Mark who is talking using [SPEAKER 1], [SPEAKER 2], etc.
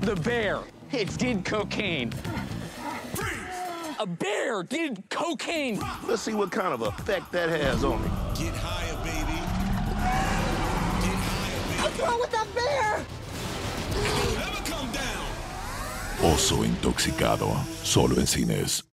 [SPEAKER 1] The bear, it did cocaine. A bear did cocaine.
[SPEAKER 2] Let's see what kind of effect that has on me.
[SPEAKER 3] Get higher, baby. Get higher, baby.
[SPEAKER 4] What's wrong with that bear?
[SPEAKER 3] Don't ever come down.
[SPEAKER 5] Oso Intoxicado, solo en cines.